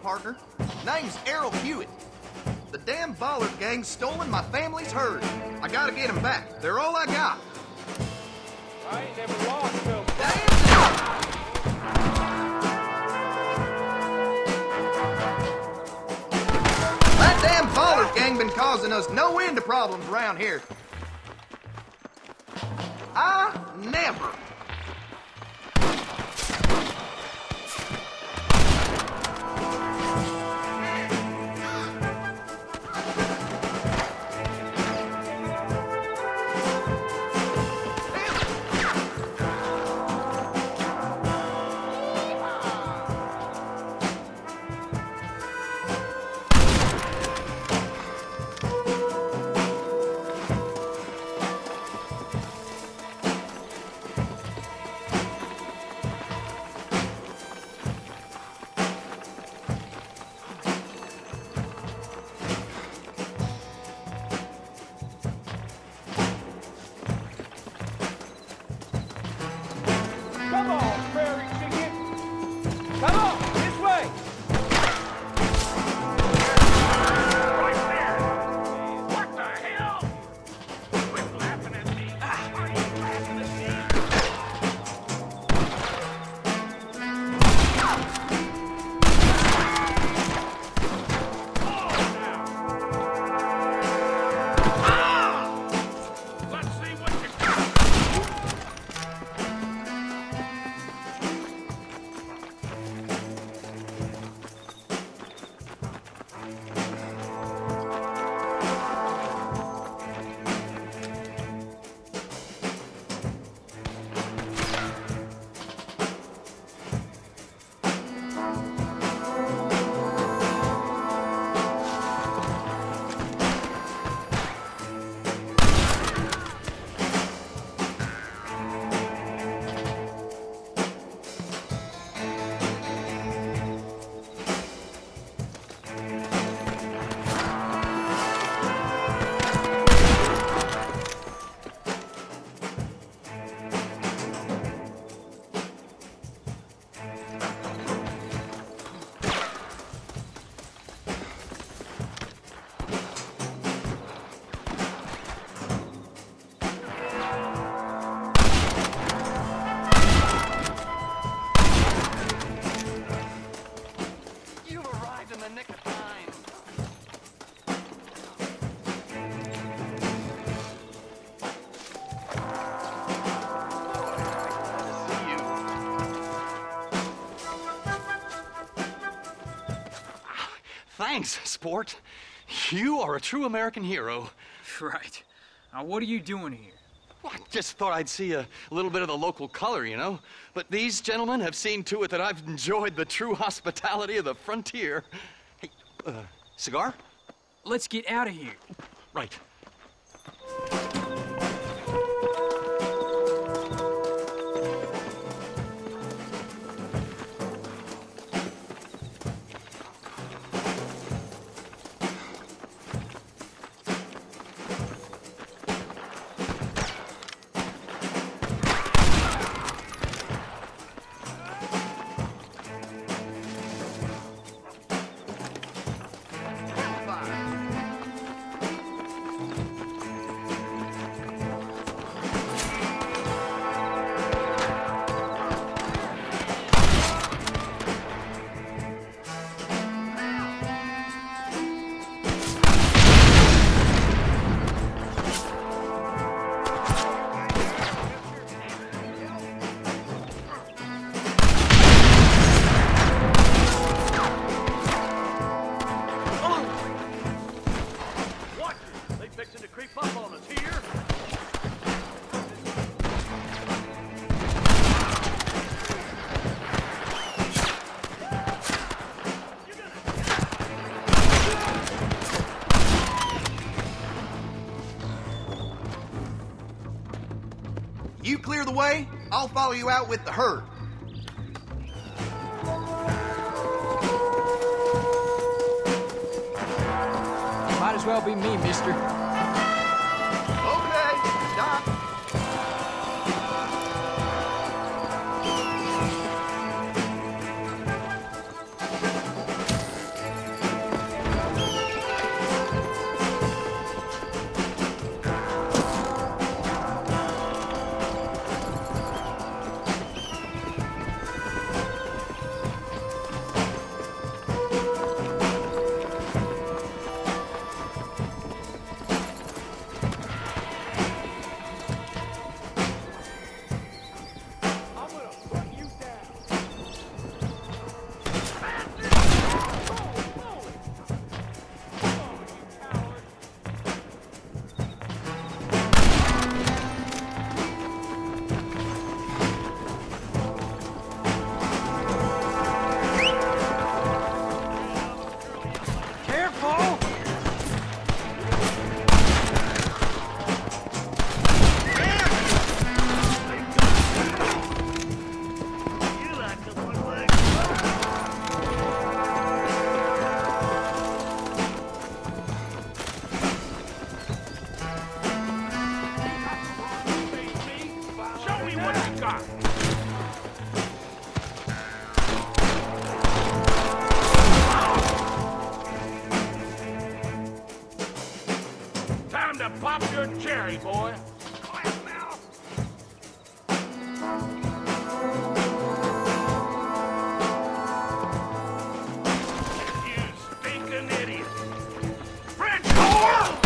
partner. Name's Errol Hewitt. The damn Bollard gang's stolen my family's herd. I gotta get them back. They're all I got. I ain't never lost no... That damn Bollard gang been causing us no end of problems around here. I never... Come on, prairie chicken! Come on, this way! Right there! What the hell? Quit laughing at me! Are you laughing at me? Let's see what you got! You've arrived in the nick of time. Thanks, sport. You are a true American hero. Right. Now, what are you doing here? Well, I just thought I'd see a little bit of the local color, you know? But these gentlemen have seen to it that I've enjoyed the true hospitality of the frontier. Hey, cigar? Let's get out of here. Right. You clear the way, I'll follow you out with the herd. Might as well be me, mister. Okay, Doc. time to pop your cherry, boy. Quiet now. You stinking idiot. French whore!